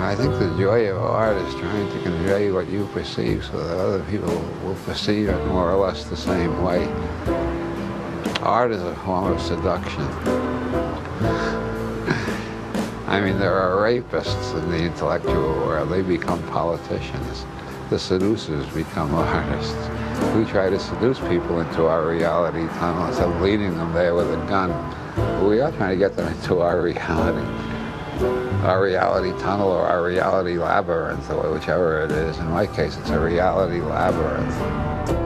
I think the joy of art is trying to convey what you perceive so that other people will perceive it more or less the same way. Art is a form of seduction. I mean, there are rapists in the intellectual world. They become politicians. The seducers become artists. We try to seduce people into our reality tunnel instead of leading them there with a gun. But we are trying to get them into our reality tunnel or our reality labyrinth, or whichever it is. In my case, it's a reality labyrinth.